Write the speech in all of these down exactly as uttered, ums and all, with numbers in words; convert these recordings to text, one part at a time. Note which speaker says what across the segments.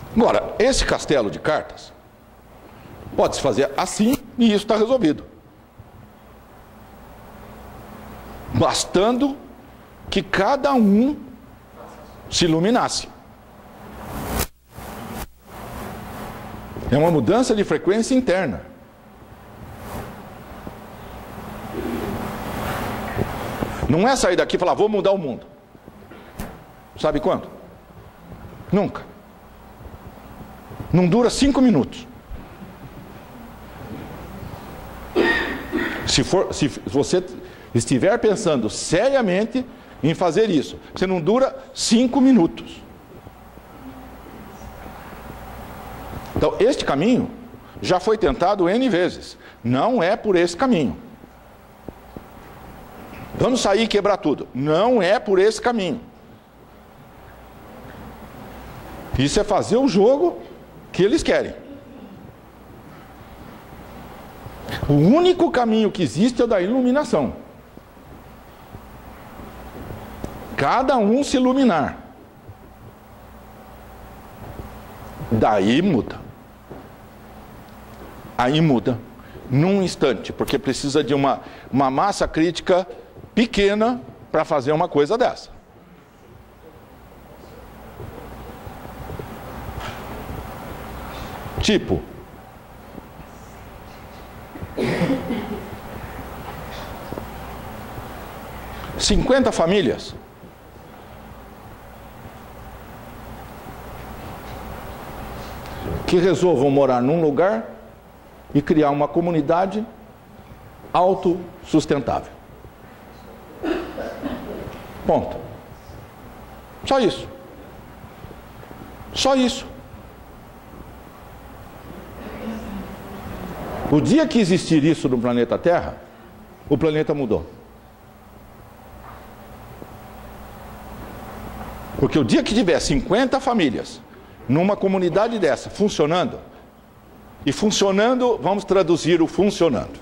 Speaker 1: Agora, esse castelo de cartas pode-se fazer assim e isso está resolvido. Bastando que cada um se iluminasse. É uma mudança de frequência interna. Não é sair daqui e falar, vou mudar o mundo. Sabe quando? Nunca. Não dura cinco minutos. Se, for, se você estiver pensando seriamente em fazer isso, você não dura cinco minutos. Então, este caminho já foi tentado N vezes. Não é por esse caminho. Vamos sair e quebrar tudo. Não é por esse caminho. Isso é fazer o jogo que eles querem. O único caminho que existe é o da iluminação. Cada um se iluminar. Daí muda. Aí muda. Num instante. Porque precisa de uma, uma massa crítica pequena para fazer uma coisa dessa. Tipo, cinquenta famílias que resolvam morar num lugar e criar uma comunidade autossustentável. Ponto. Só isso. Só isso. O dia que existir isso no planeta Terra, o planeta mudou. Porque o dia que tiver cinquenta famílias numa comunidade dessa funcionando, e funcionando, vamos traduzir o funcionando.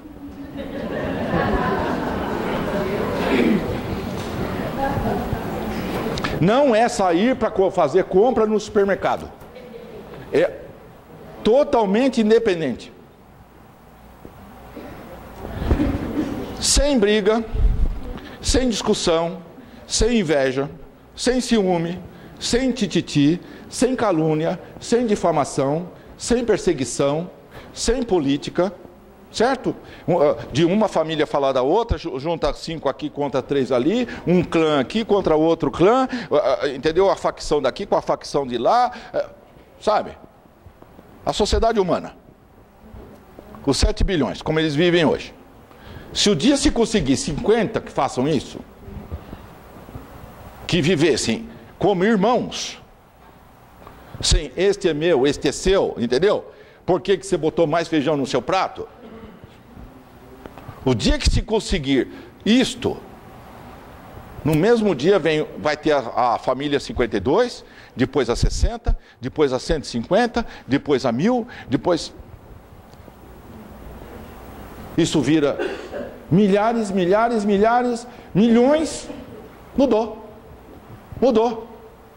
Speaker 1: Não é sair para fazer compra no supermercado. É totalmente independente. Sem briga, sem discussão, sem inveja, sem ciúme, sem tititi, sem calúnia, sem difamação, sem perseguição, sem política, certo? De uma família falar da outra, junta cinco aqui contra três ali, um clã aqui contra outro clã, entendeu? A facção daqui com a facção de lá, sabe? A sociedade humana, os sete bilhões, como eles vivem hoje. Se o dia se conseguir cinquenta que façam isso, que vivessem como irmãos, sem este é meu, este é seu, entendeu? Por que que você botou mais feijão no seu prato? O dia que se conseguir isto, no mesmo dia vem, vai ter a, a família cinquenta e dois, depois a sessenta, depois a cento e cinquenta, depois a mil, depois... Isso vira milhares, milhares, milhares, milhões. Mudou. Mudou.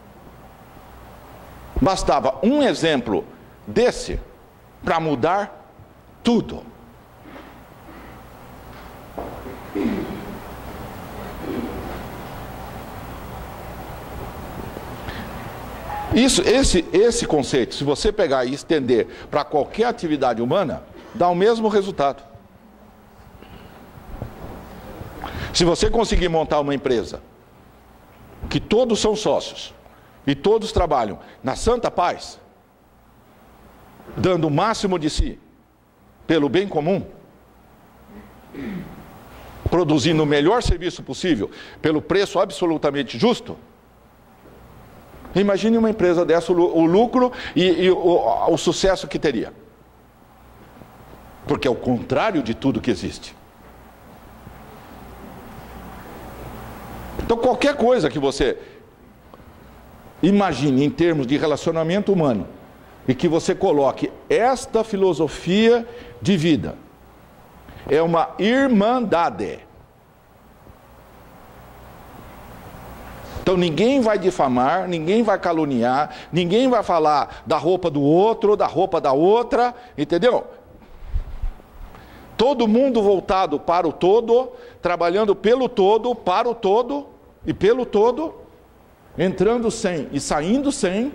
Speaker 1: Bastava um exemplo desse para mudar tudo. Isso, esse, esse conceito, se você pegar e estender para qualquer atividade humana, dá o mesmo resultado. Se você conseguir montar uma empresa que todos são sócios e todos trabalham na santa paz, dando o máximo de si pelo bem comum, produzindo o melhor serviço possível pelo preço absolutamente justo, imagine uma empresa dessa, o lucro e, e o, o sucesso que teria. Porque é o contrário de tudo que existe. Então qualquer coisa que você imagine em termos de relacionamento humano e que você coloque esta filosofia de vida, é uma irmandade. Então ninguém vai difamar, ninguém vai caluniar, ninguém vai falar da roupa do outro, da roupa da outra, entendeu? Todo mundo voltado para o todo, trabalhando pelo todo, para o todo e pelo todo, entrando sem e saindo sem.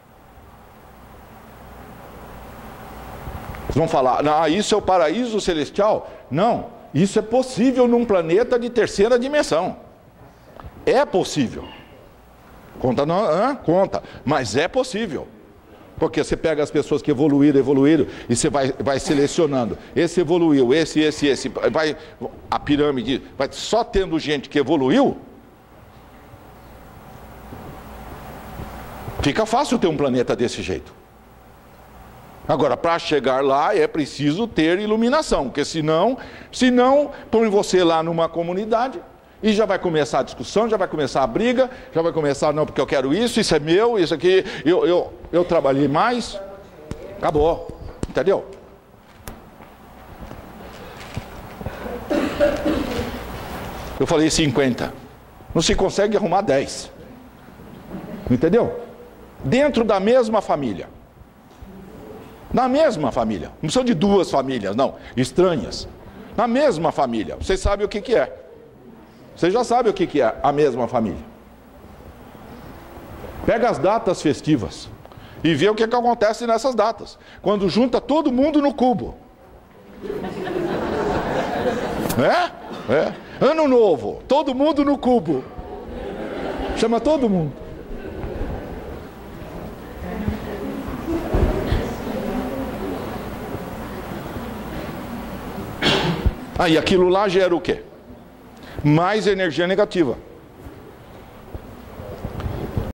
Speaker 1: Vocês vão falar, ah, isso é o paraíso celestial? Não, isso é possível num planeta de terceira dimensão. É possível. Conta não, ah, conta, mas é possível. Porque você pega as pessoas que evoluíram, evoluíram, e você vai, vai selecionando. Esse evoluiu, esse, esse, esse. Vai, a pirâmide vai só tendo gente que evoluiu. Fica fácil ter um planeta desse jeito. Agora, para chegar lá é preciso ter iluminação, porque senão, senão põe você lá numa comunidade e já vai começar a discussão, já vai começar a briga, já vai começar, não, porque eu quero isso, isso é meu, isso aqui, eu, eu, eu trabalhei mais, acabou, entendeu? Eu falei cinquenta, não se consegue arrumar dez, entendeu? Dentro da mesma família. Na mesma família, não são de duas famílias, não, estranhas. Na mesma família, vocês sabem o que que é. Vocês já sabem o que que é a mesma família. Pega as datas festivas e vê o que que acontece nessas datas. Quando junta todo mundo no cubo. É? É. Ano novo, todo mundo no cubo. Chama todo mundo. Aí aquilo lá gera o quê? Mais energia negativa.